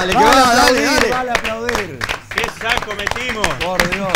Dale, que dale. Vale aplaudir. ¡Qué saco metimos! Por Dios.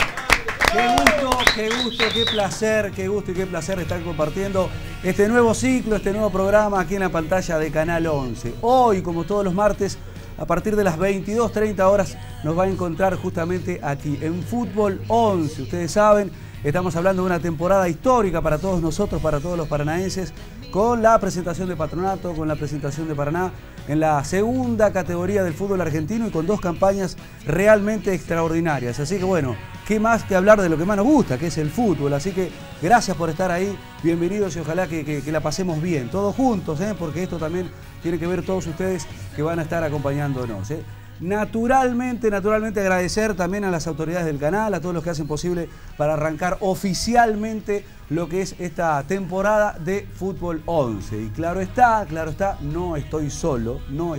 Qué gusto, qué gusto y qué placer estar compartiendo este nuevo ciclo, este nuevo programa aquí en la pantalla de Canal 11. Hoy, como todos los martes, a partir de las 22:30 horas, nos va a encontrar justamente aquí en Fútbol 11. Ustedes saben, estamos hablando de una temporada histórica para todos nosotros, para todos los paranaenses, con la presentación de Patronato, con la presentación de Paraná en la segunda categoría del fútbol argentino y con dos campañas realmente extraordinarias. Así que bueno, qué más que hablar de lo que más nos gusta, que es el fútbol. Así que gracias por estar ahí, bienvenidos y ojalá que la pasemos bien, todos juntos, porque esto también tiene que ver todos ustedes que van a estar acompañándonos. Naturalmente agradecer también a las autoridades del canal, a todos los que hacen posible para arrancar oficialmente lo que es esta temporada de Fútbol 11. Y claro está, no estoy solo.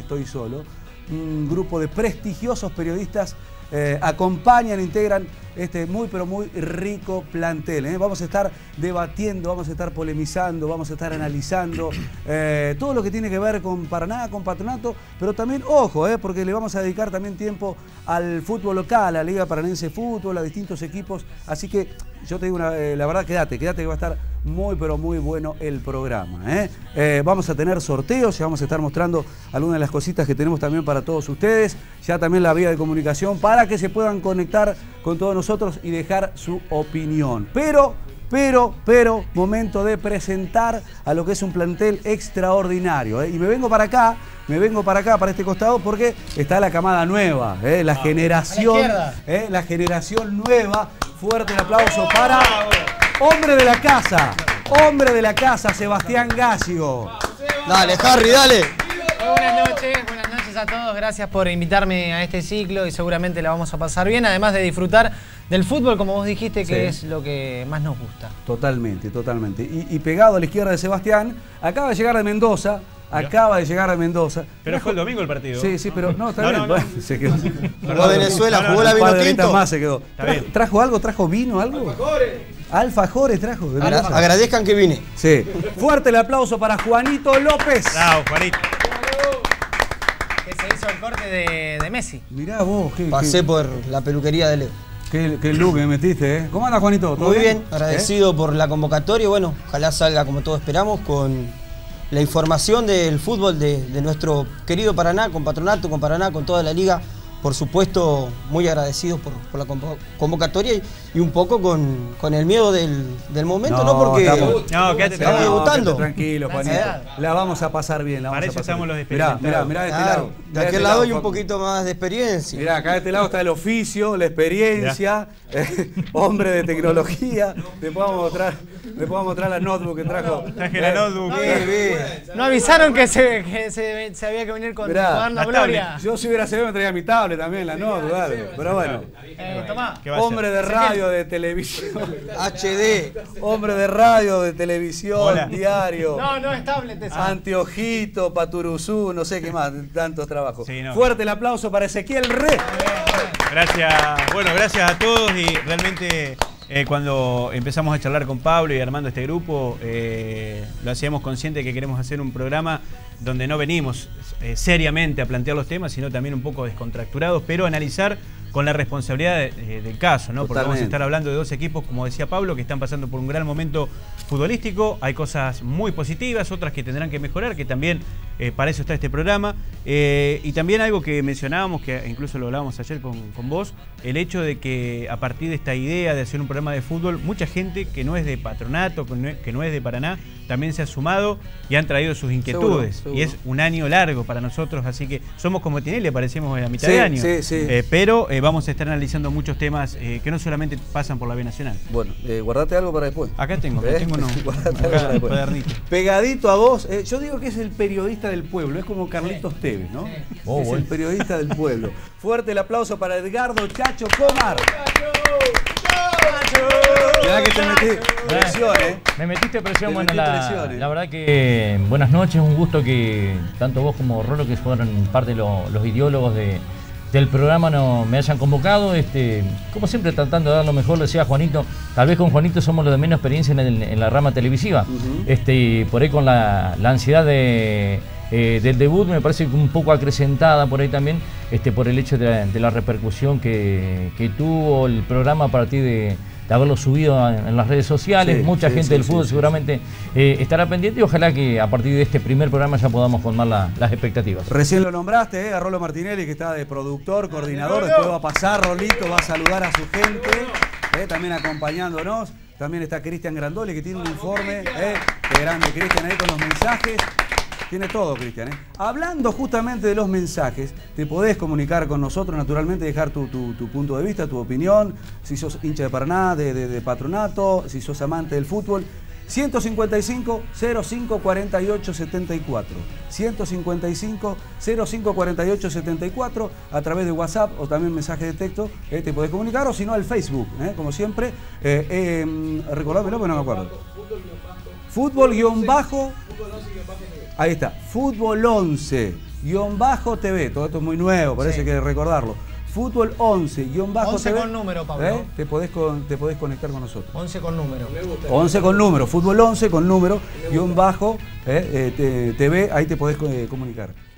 Un grupo de prestigiosos periodistas acompañan, integran este muy pero muy rico plantel. Vamos a estar debatiendo, vamos a estar polemizando, vamos a estar analizando todo lo que tiene que ver con Paraná, con Patronato, pero también, ojo, porque le vamos a dedicar también tiempo al fútbol local, a la Liga Paranense de Fútbol, a distintos equipos. Así que yo te digo la verdad, quédate que va a estar muy pero muy bueno el programa. Vamos a tener sorteos y vamos a estar mostrando algunas de las cositas que tenemos también para todos ustedes. Ya también la vía de comunicación para que se puedan conectar con todos nosotros y dejar su opinión. Pero, momento de presentar a lo que es un plantel extraordinario. Y me vengo para acá, para este costado, porque está la camada nueva, la generación nueva. Fuerte el aplauso para hombre de la casa, Sebastián Gallego. Dale, Harry, dale. Buenas noches a todos, gracias por invitarme a este ciclo y seguramente la vamos a pasar bien, además de disfrutar del fútbol, como vos dijiste, que es lo que más nos gusta. Totalmente. Y pegado a la izquierda de Sebastián, acaba de llegar de Mendoza. Pero fue el domingo el partido. Sí, pero no, está bien. Bueno, se quedó. Jugó Venezuela, jugó la vino tinto. Más se quedó. ¿Trajo algo? ¿Trajo vino? ¿Algo? Alfajores trajo. Agradezcan que vine. Sí. Fuerte el aplauso para Juanito López. Bravo, Juanito. Que se hizo el corte de Messi. Mirá vos. Pasé por la peluquería de Leo. Qué look me metiste, ¿Cómo anda, Juanito? Muy bien, agradecido por la convocatoria. Bueno, ojalá salga como todos esperamos con la información del fútbol de nuestro querido Paraná, con Patronato, con Paraná, con toda la liga. Por supuesto, muy agradecidos por la convocatoria y un poco con el miedo del momento, ¿no? Porque estamos debutando. Tranquilo, Juanito. La vamos a pasar bien. Para eso estamos los experimentados. Mirá de este lado. De aquel lado hay un poquito más de experiencia. Mirá, acá de este lado está el oficio, la experiencia, hombre de tecnología. Le puedo mostrar la notebook que trajo. Traje la notebook. No avisaron que se había que venir con cuaderno Gloria. Yo si hubiera sabido me traía mi tablet también, la notebook, algo. Pero bueno. Tomá. Hombre de radio, de televisión. HD. Hombre de radio, de televisión, diario. No es tablet esa. Anteojito, Paturuzú, no sé qué más, tantos trabajos. Sí, no. Fuerte el aplauso para Ezequiel Re. Gracias a todos y realmente cuando empezamos a charlar con Pablo y armando este grupo, lo hacíamos consciente de que queremos hacer un programa donde no venimos seriamente a plantear los temas, sino también un poco descontracturados, pero analizar con la responsabilidad del caso, ¿no? Porque vamos a estar hablando de dos equipos, como decía Pablo, que están pasando por un gran momento futbolístico. Hay cosas muy positivas, otras que tendrán que mejorar, que también para eso está este programa. Y también algo que mencionábamos, que incluso lo hablábamos ayer con vos, el hecho de que a partir de esta idea de hacer un programa de fútbol, mucha gente que no es de Patronato, que no es de Paraná, también se ha sumado y han traído sus inquietudes. Seguro. Y es un año largo para nosotros, así que somos como Tinelli, aparecemos a mitad de año. Pero vamos a estar analizando muchos temas que no solamente pasan por la B Nacional. Bueno, guardate algo para después. Acá tengo uno. Pegadito a vos, yo digo que es el periodista del pueblo, es como Carlitos Tevez, ¿no? El periodista del pueblo. Fuerte el aplauso para Edgardo Chacho Comar. Mirá que te metí presión, Me metiste presión, bueno, la verdad que buenas noches, un gusto que tanto vos como Rolo, que fueron parte de los ideólogos del programa, me hayan convocado, como siempre tratando de dar lo mejor, decía Juanito, tal vez con Juanito somos los de menos experiencia en la rama televisiva, por ahí con la ansiedad de del debut, me parece que un poco acrecentada por ahí también, por el hecho de la repercusión que tuvo el programa a partir de haberlo subido en las redes sociales. Sí, mucha gente del fútbol seguramente estará pendiente y ojalá que a partir de este primer programa ya podamos colmar las expectativas. Recién lo nombraste, a Rolo Martinelli, que está de productor, coordinador, después va a pasar, Rolito, va a saludar a su gente, también acompañándonos. También está Cristian Grandoli, que tiene un informe, qué grande Cristian ahí con los mensajes. Tiene todo, Cristian. Hablando justamente de los mensajes, te podés comunicar con nosotros, naturalmente, dejar tu punto de vista, tu opinión, si sos hincha de Paraná, de Patronato, si sos amante del fútbol. 155 05 48 74. 155 05 48 74 a través de WhatsApp o también mensaje de texto, te podés comunicar, o si no al Facebook, como siempre. Recordámelo, porque no me acuerdo. Fútbol-bajo. Ahí está, Fútbol 11-TV. Todo esto es muy nuevo, parece que hay que recordarlo. Fútbol 11-TV. 11 con número, Pablo. Te podés conectar con nosotros. 11 con número. 11 con número. Fútbol 11 con número, TV, ahí te podés comunicar.